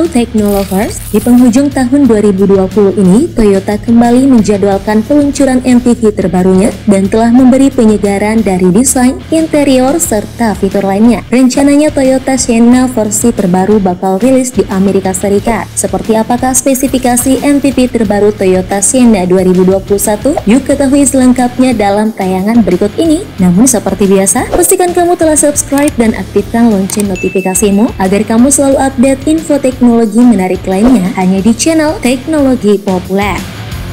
Technolovers, di penghujung tahun 2020 ini, Toyota kembali menjadwalkan peluncuran MPV terbarunya dan telah memberi penyegaran dari desain, interior, serta fitur lainnya. Rencananya Toyota Sienna versi terbaru bakal rilis di Amerika Serikat. Seperti apakah spesifikasi MPV terbaru Toyota Sienna 2021? Yuk ketahui selengkapnya dalam tayangan berikut ini. Namun seperti biasa, pastikan kamu telah subscribe dan aktifkan lonceng notifikasimu agar kamu selalu update info teknologi menarik lainnya hanya di channel Teknologi Populer.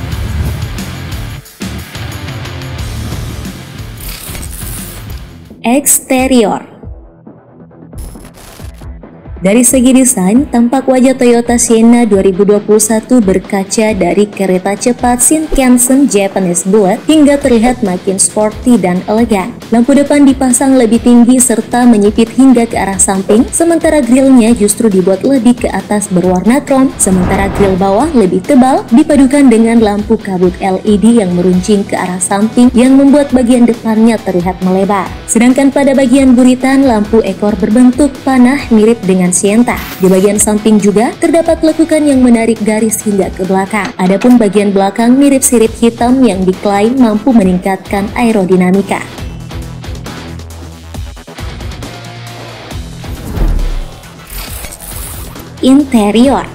Eksterior. Dari segi desain, tampak wajah Toyota Sienna 2021 berkaca dari kereta cepat Shinkansen Japanese Bullet hingga terlihat makin sporty dan elegan. Lampu depan dipasang lebih tinggi serta menyipit hingga ke arah samping, sementara grillnya justru dibuat lebih ke atas berwarna chrome, sementara grill bawah lebih tebal dipadukan dengan lampu kabut LED yang meruncing ke arah samping yang membuat bagian depannya terlihat melebar. Sedangkan pada bagian buritan, lampu ekor berbentuk panah mirip dengan Sienta. Di bagian samping juga terdapat lekukan yang menarik garis hingga ke belakang. Adapun bagian belakang mirip sirip hitam yang diklaim mampu meningkatkan aerodinamika. Interior.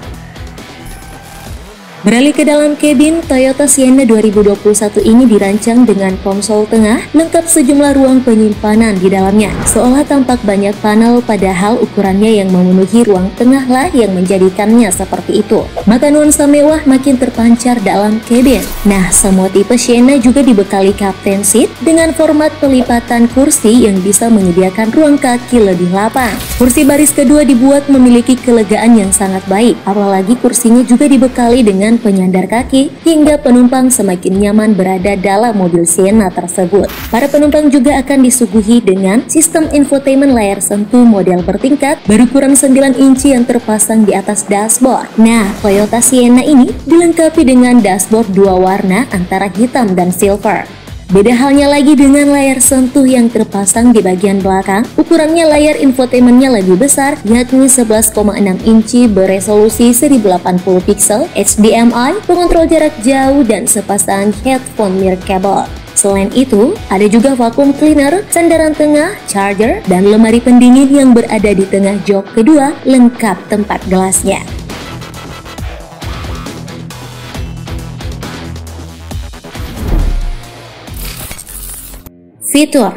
Beralih ke dalam kabin, Toyota Sienna 2021 ini dirancang dengan konsol tengah lengkap sejumlah ruang penyimpanan di dalamnya. Seolah tampak banyak panel, padahal ukurannya yang memenuhi ruang tengah lah yang menjadikannya seperti itu. Maka nuansa mewah makin terpancar dalam kabin. Nah, semua tipe Sienna juga dibekali captain seat dengan format pelipatan kursi yang bisa menyediakan ruang kaki lebih lapang. Kursi baris kedua dibuat memiliki kelegaan yang sangat baik, apalagi kursinya juga dibekali dengan penyandar kaki hingga penumpang semakin nyaman berada dalam mobil Sienna tersebut. Para penumpang juga akan disuguhi dengan sistem infotainment layar sentuh model bertingkat berukuran 9 inci yang terpasang di atas dashboard. Nah, Toyota Sienna ini dilengkapi dengan dashboard dua warna antara hitam dan silver. Beda halnya lagi dengan layar sentuh yang terpasang di bagian belakang. Ukurannya layar infotainmentnya lebih besar, yakni 11,6 inci beresolusi 1080 pixel, HDMI, pengontrol jarak jauh, dan sepasang headphone mirror cable. Selain itu, ada juga vacuum cleaner, sandaran tengah, charger, dan lemari pendingin yang berada di tengah jok kedua, lengkap tempat gelasnya. Fitur.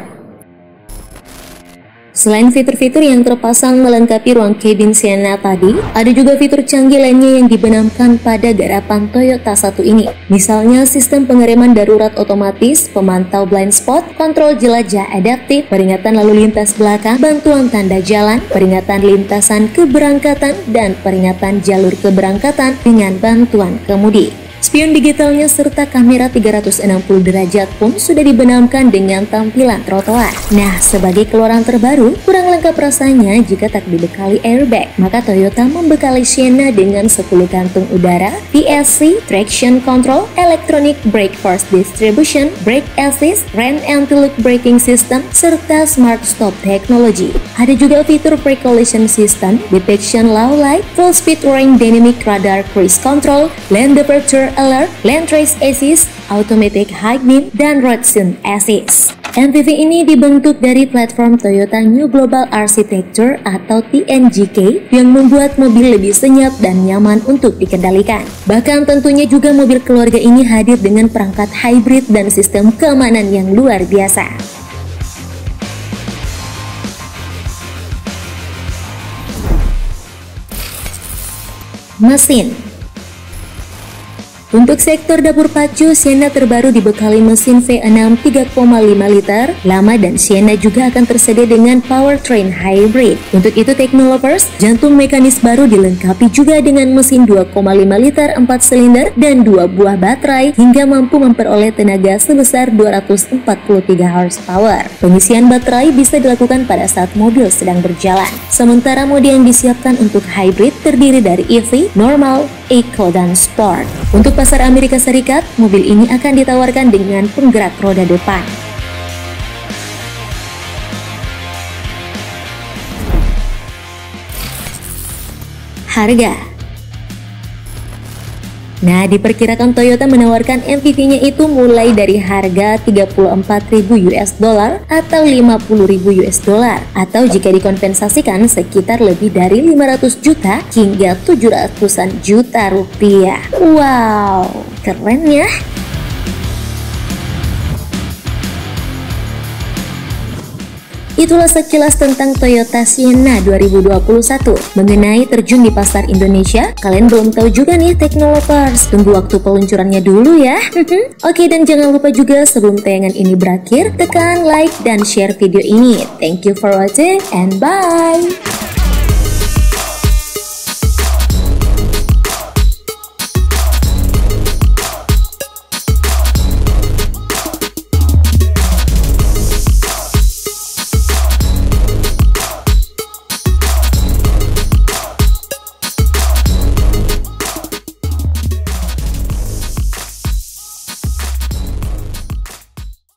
Selain fitur-fitur yang terpasang melengkapi ruang kabin Sienna tadi, ada juga fitur canggih lainnya yang dibenamkan pada garapan Toyota satu ini. Misalnya sistem pengereman darurat otomatis, pemantau blind spot, kontrol jelajah adaptif, peringatan lalu lintas belakang, bantuan tanda jalan, peringatan lintasan keberangkatan, dan peringatan jalur keberangkatan dengan bantuan kemudi. Spion digitalnya serta kamera 360 derajat pun sudah dibenamkan dengan tampilan trotoar. Nah, sebagai keluaran terbaru, kurang lengkap rasanya jika tak dibekali airbag. Maka Toyota membekali Sienna dengan 10 kantung udara, PSC, traction control, electronic brake force distribution, brake assist, rain anti-lock braking system, serta smart stop technology. Ada juga fitur pre-collision system, detection low light, full speed warning dynamic radar cruise control, lane departure alert, lane trace assist, automatic high beam, dan road zone assist. MPV ini dibentuk dari platform Toyota New Global Architecture atau TNGK yang membuat mobil lebih senyap dan nyaman untuk dikendalikan. Bahkan tentunya juga mobil keluarga ini hadir dengan perangkat hybrid dan sistem keamanan yang luar biasa. Mesin. Untuk sektor dapur pacu, Sienna terbaru dibekali mesin V6 3,5 liter lama dan Sienna juga akan tersedia dengan powertrain hybrid. Untuk itu Technolovers, jantung mekanis baru dilengkapi juga dengan mesin 2,5 liter 4 silinder dan 2 buah baterai hingga mampu memperoleh tenaga sebesar 243 horsepower. Pengisian baterai bisa dilakukan pada saat mobil sedang berjalan. Sementara mode yang disiapkan untuk hybrid terdiri dari EV, normal, Eco, dan Sport. Untuk pasar Amerika Serikat, mobil ini akan ditawarkan dengan penggerak roda depan. Harga. Nah, diperkirakan Toyota menawarkan MPV-nya itu mulai dari harga 34.000 US dollar atau 50.000 US dollar, atau jika dikompensasikan sekitar lebih dari 500 juta hingga 700-an juta rupiah. Wow, keren ya. Itulah sekilas tentang Toyota Sienna 2021. Mengenai terjun di pasar Indonesia, kalian belum tahu juga nih Teknolovers. Tunggu waktu peluncurannya dulu ya. Oke, dan jangan lupa juga sebelum tayangan ini berakhir, tekan like dan share video ini. Thank you for watching and bye.